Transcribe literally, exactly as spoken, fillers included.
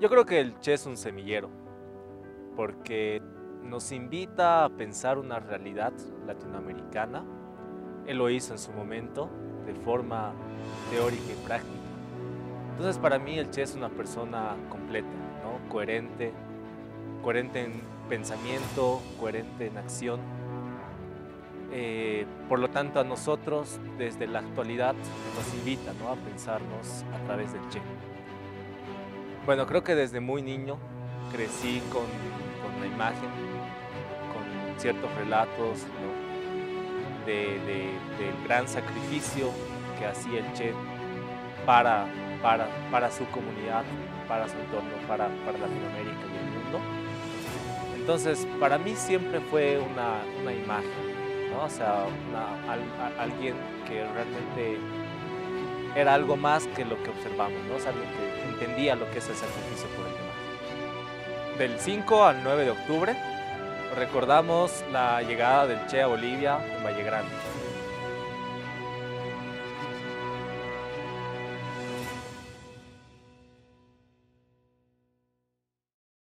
Yo creo que el Che es un semillero, porque nos invita a pensar una realidad latinoamericana. Él lo hizo en su momento, de forma teórica y práctica. Entonces, para mí el Che es una persona completa, ¿no? Coherente, coherente en pensamiento, coherente en acción. Eh, por lo tanto, a nosotros, desde la actualidad, nos invita, ¿no?, a pensarnos a través del Che. Bueno, creo que desde muy niño crecí con, con la imagen, con ciertos relatos, ¿no?, de, de- del gran sacrificio que hacía el Che para, para, para su comunidad, para su entorno, para, para Latinoamérica y el mundo. Entonces, para mí siempre fue una, una imagen, ¿no? O sea, una- al- a- alguien que realmente era algo más que lo que observamos, ¿no? O sea, alguien que entendía lo que es el sacrificio por el demás. Del cinco al nueve de octubre recordamos la llegada del Che a Bolivia en Valle Grande.